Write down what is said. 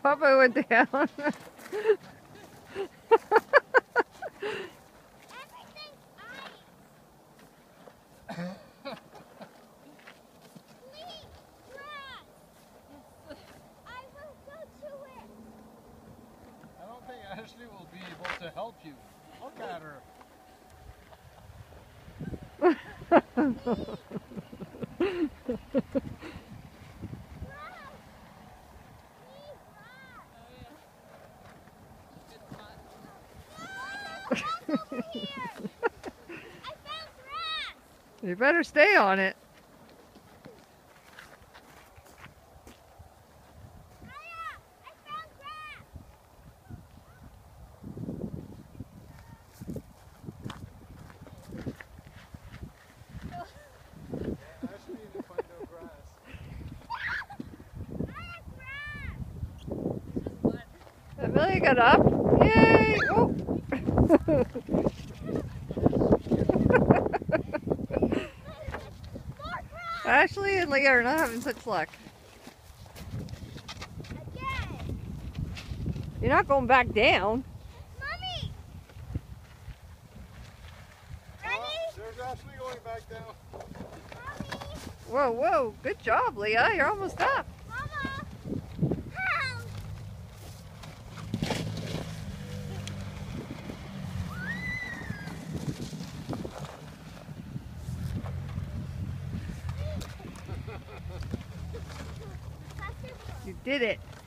Papa went down. Ashley will be able to help you. Look at her. You better stay on it. Amelia got up. Yay! Oh. Ashley and Leah are not having such luck. You're not going back down. Mommy! Ready? There's Ashley going back down. Mommy! Whoa, whoa. Good job, Leah. You're almost up. Mama! You did it.